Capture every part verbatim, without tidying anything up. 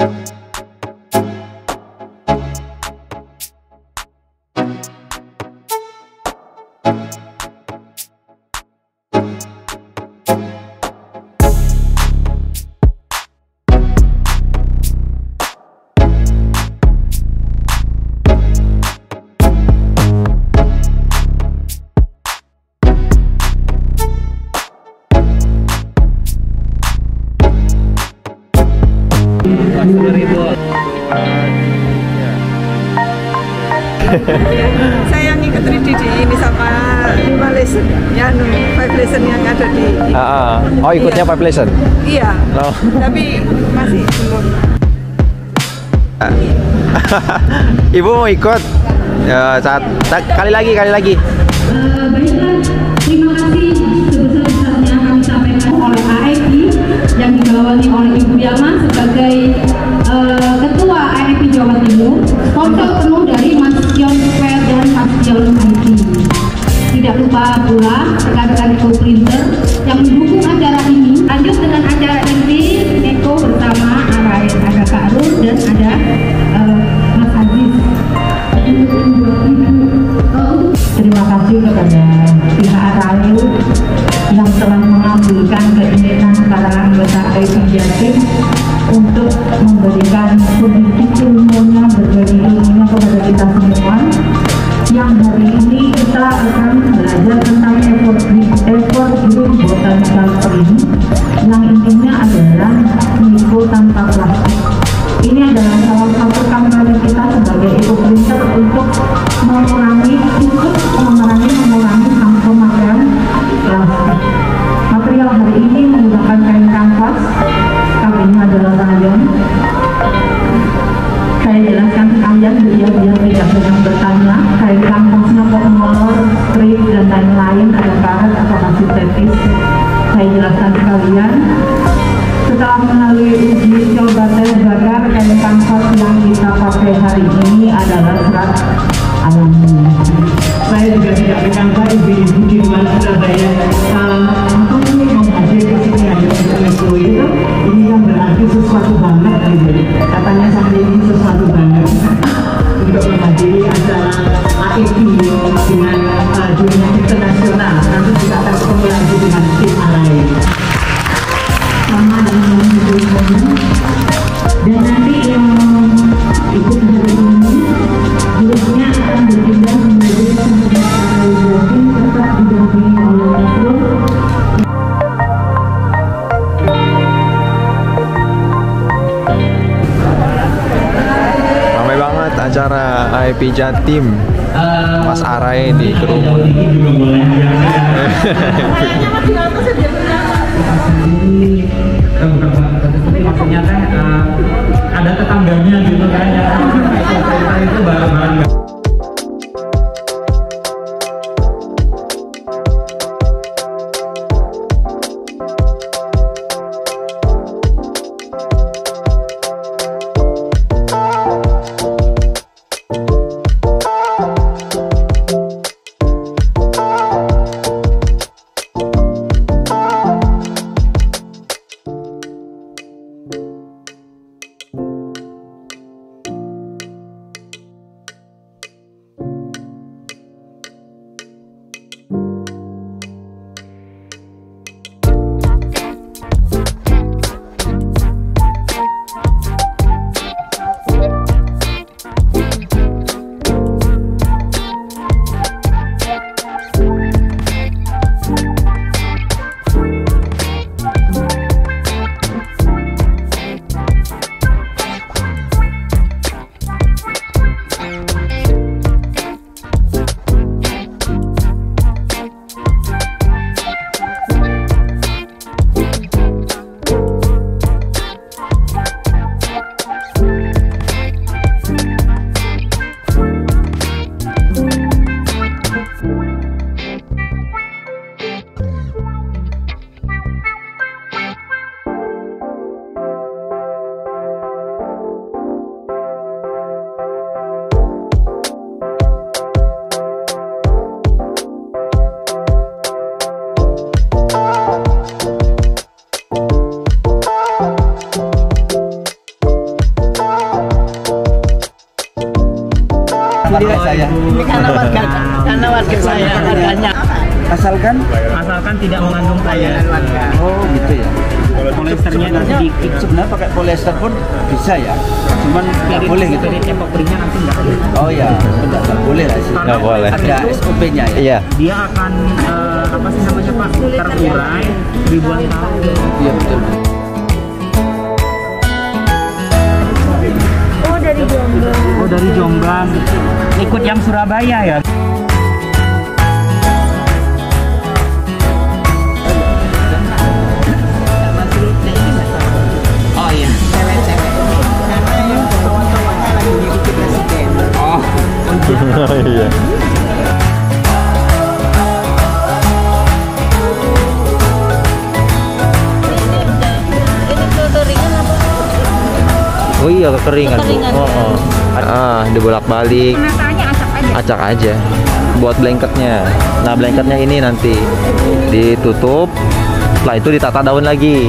Saya ngikut tiga D di ini sama lima lesson, ya, five lesson yang ada di. Uh, uh. Oh, ikutnya five lesson? Iya. Oh. Tapi masih belum. Ibu mau ikut? Ya, saat kali lagi, kali lagi. Uh, baiklah, terima kasih sebesar-besarnya kami sampaikan oleh A I P yang dibawahi oleh Ibu Yama sebagai uh, Ketua A I P Jawa Timur, sponsor penuh dari Mas Sion Square dan Mas Sion I T. Tidak lupa pula rekan-rekan Eko Printer yang mendukung acara ini. Lanjut dengan acara inti Eko bersama Arain, ada Kak Rul dan ada uh, Mas Aziz. Terima kasih kepada pihak Arain yang telah mengambilkan keinginan para anggota A I P Jatim untuk memberikan sedikit ilmunya, berbagi ilmunya kepada kita semua. Yang hari ini kita akan belajar tentang effort effort group botanical print, yang intinya adalah mikro tanpa plastik. Ini adalah salah satu kampanye kita sebagai Eco Printer untuk mengurangi ikut mengurangi mengurangi pemakaian plastik. Material hari ini menggunakan kain kanvas, kabinnya adalah rayon. Saya jelaskan ke kalian biar biar tidak banyak bertanya. Kain kanvasnya kok molor, strip dan lain-lain, ada karet atau masih tetis. Saya jelaskan ke kalian. Setelah melalui uji coba tes bakar, kain kanvas yang kita pakai hari ini adalah serat alami. Saya juga tidak menyangka ibu-ibu di luar Surabaya untuk menghadir ke sini hanya untuk Metro itu, ini kan berarti sesuatu banget gitu. Katanya sampai ini sesuatu banget untuk menghadiri acara A I P dengan uh, dunia internasional. Nanti kita akan ketemu lagi dengan tim lain. Sama dengan yang dan nanti yang ikut hari ini grupnya akan berpindah menjadi sebuah organisasi tetap didampingi oleh Metro. Ramai banget acara A I P Jatim. Mas Arai di kerumun. Maksudnya teh uh, ada tetangganya gitu kan yang cerita itu barang-barang. warga saya. Ini karena warga, karena warga saya harganya. Asalkan Asalkan tidak mengandung cairan. oh gitu ya. Polyesternya nggak sedikit. Sebenarnya pakai polyester pun bisa ya. Cuman nggak boleh gitu. Dari tempo keringnya nanti nggak boleh. Oh ya, nggak nggak boleh lah sih. Nggak boleh. Ada S O P-nya ya. Iya. Dia akan eh, apa sih namanya Pak? Terurai ribuan tahun. Iya betul. Oh dari Jombang. Oh dari Jombang. Ikut yang Surabaya ya? Oh iya, cewek-cewek. Karena yang kawan-kawannya lagi ngikuti presiden. Oh. Iya. Ini kekeringan apa? Oh iya kekeringan. Bu. Kekeringan. Oh, oh. Ah, dibolak-balik. Penasarannya acak aja. Acak aja. Buat blanketnya. Nah, blanketnya ini nanti ditutup. Setelah itu ditata daun lagi.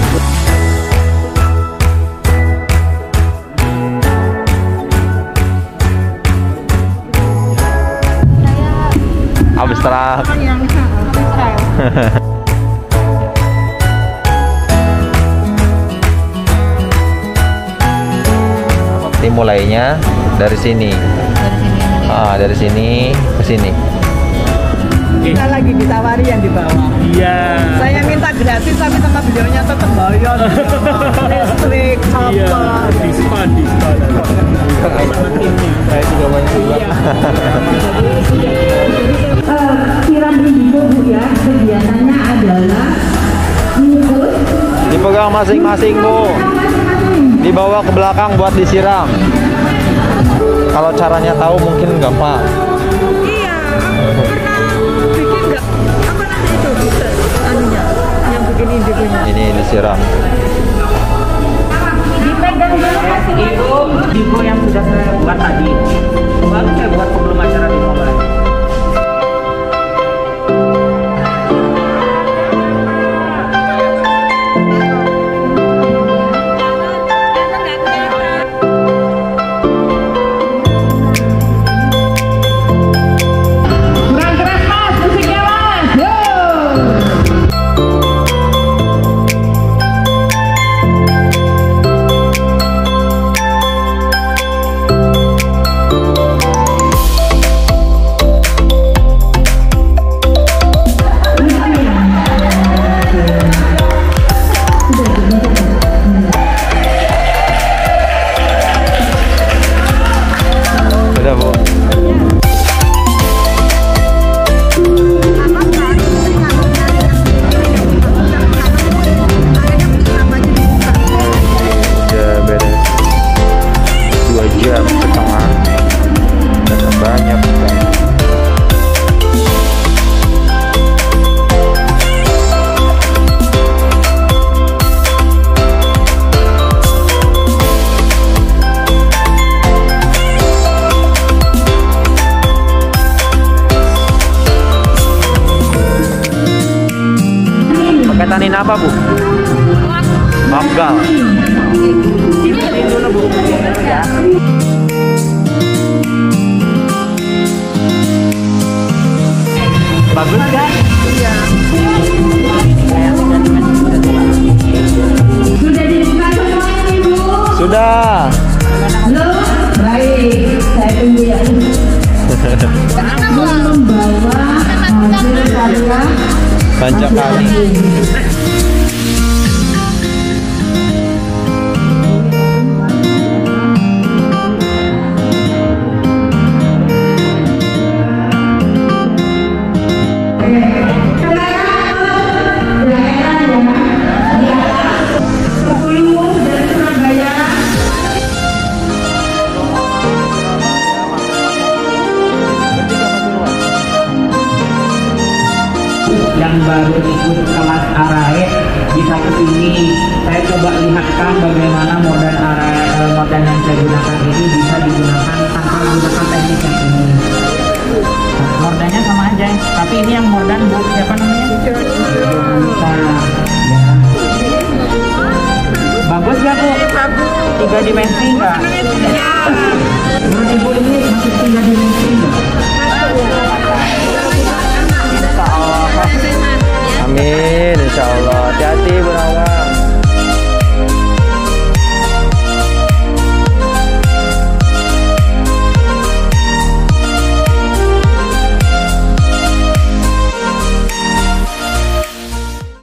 Abstrak. Yang abstrak. Ini mulainya dari sini. Dari sini. Ah, dari sini ke sini. Kita lagi ditawari yang di bawah. Iya. Saya minta gratis tapi sama beliaunya tetap bayar. Listrik, apa. Diskon, diskon. Sama timnya. Saya juga banyak juga. Siram indigo Bu ya, kegiatannya adalah infus. Dipegang masing-masing, Bu. Dibawa ke belakang buat disiram. Kalau caranya tahu mungkin gampang. Iya, pernah bikin nggak? Apa nanti itu bisa anunya yang bikin indigonya? Ini disiram. Dipegang dulu masing-masing. Ibu, ibu yang sudah saya buat tadi. Baru saya buat sebelum acara dimulai. Kurang keras Mas, musiknya Mas. Yo. Sudah, Bu. Udah beres dua jam setengah dan banyak banget. Pakai tanin apa, Bu? Mapgal. Bagus kan? Sudah dibuka semuanya Ibu? Sudah. Belum? Baik, saya tunggu ya. Belum membawa hasil karya Pancakali. Yang baru ikut kelas Arae bisa kesini. Saya coba lihatkan bagaimana modern Arae, eh, modern yang saya gunakan ini bisa digunakan tanpa menggunakan teknik yang ini. Nah, modernnya sama aja, tapi ini yang modern Bu, siapa namanya? Bisa. Ya. Bagus nggak Bu? Tiga dimensi nggak?